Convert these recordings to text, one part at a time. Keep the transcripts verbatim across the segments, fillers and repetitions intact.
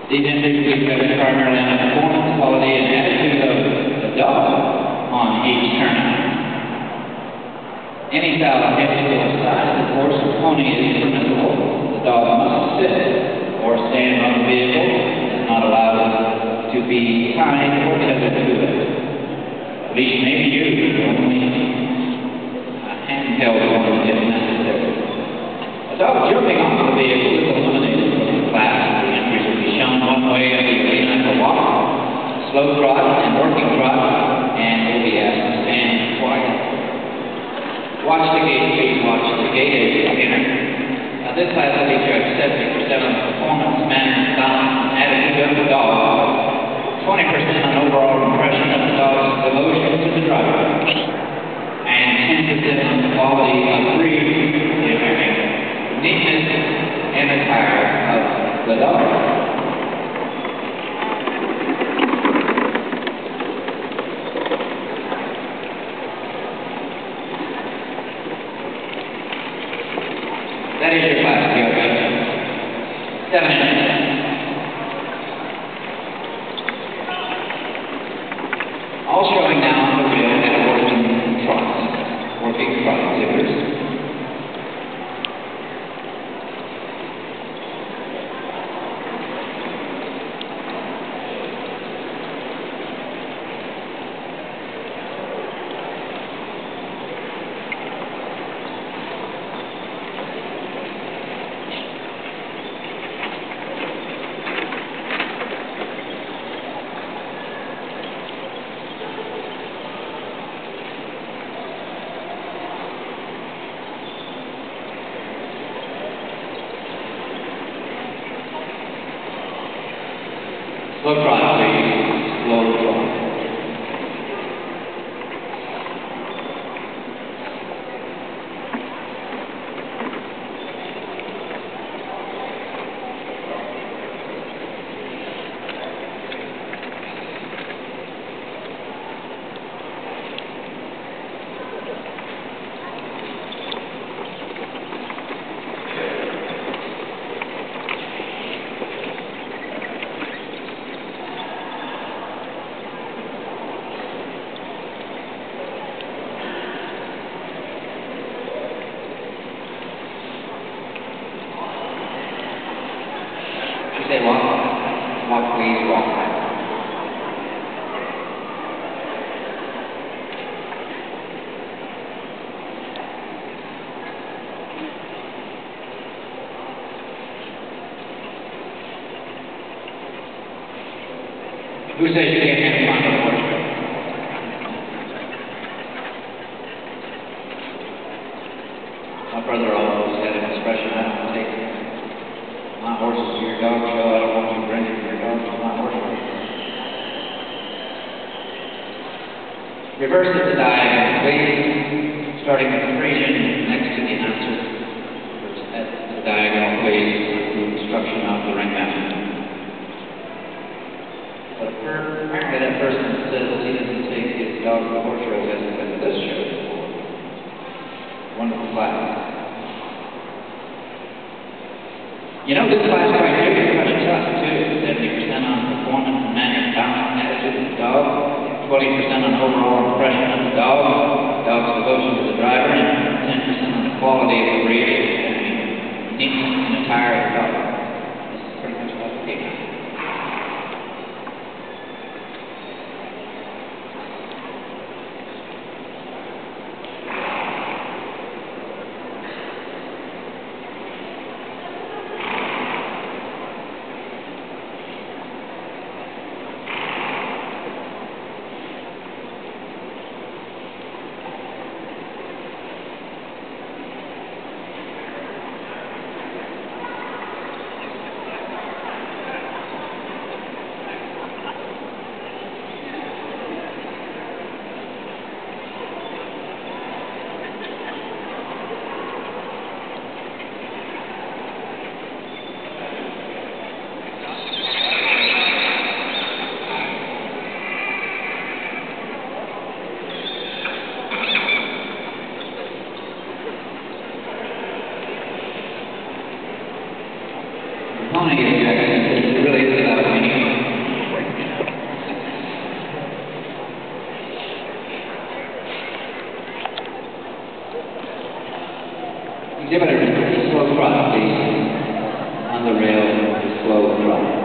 These individuals judged primarily on the performance, quality, and attitude of the dog on each turnout. Any style of emphasis or size of horse or pony is permissible. The dog must sit or stand on the vehicle and is not allowed to be tied or tethered to it. Leash may be used, only a handheld one if necessary. A dog jumping off the vehicle is eliminated from the class. The entries will be shown one way in the arena for walk, slow trot, and working trot, and will be asked to stand quiet. Watch the gate, please watch the gate as you enter. Now this class will be judged seventy percent on performance, manner, balance, and attitude of the dog, twenty percent on overall impression of the dog's devotion to the driver, and ten percent on the quality of breed, neatness, and attire of the dog. That is your class, P O W. Seven minutes. All showing now on the wheel at working trots, working trot zippers. Slow trot, please. Slow trot. Say walk, walk please, walk. Who says you can't have fun with horseback? My brother always had an expression, I don't take my horses to your dog show, I don't want you bringing your dog to my horse show. Reverse the diagram, please. Starting with the Parisian next to the announcer. At the diagram, please, with instruction of the ringmaster. But apparently that person says he doesn't take his dog to the horse show, hasn't been to this show before. Wonderful class. You know, this class right here is pretty tough too. seventy percent on performance, manner, balance, attitude of the dog, twenty percent on overall impression of the dog, dog's devotion to the driver, and ten percent on the quality of the breed and neatness and attire of the dog. This is pretty much what the game is. Pony, it really is about Exhibitors, pretty slow trot, please. On the rail, slow trot.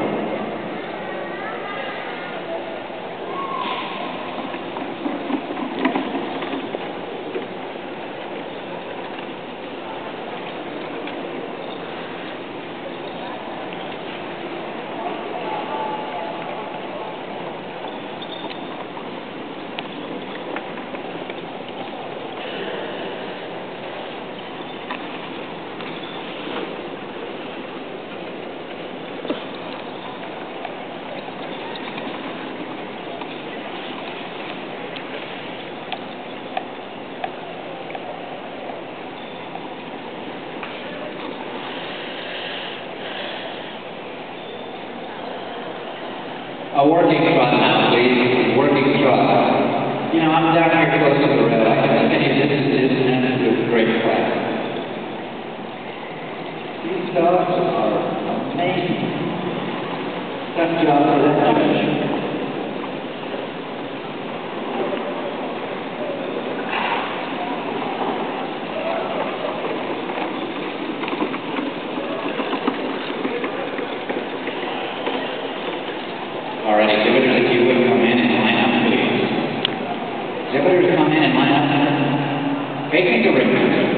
A working trot now, please. Working trot. You know, I'm down here close to the rail. I can continue this is and with great class. These dogs are amazing. Tough job for that division. All right, exhibitors, if you would come in and line up, please. Exhibitors, come in and line up. Facing the ring.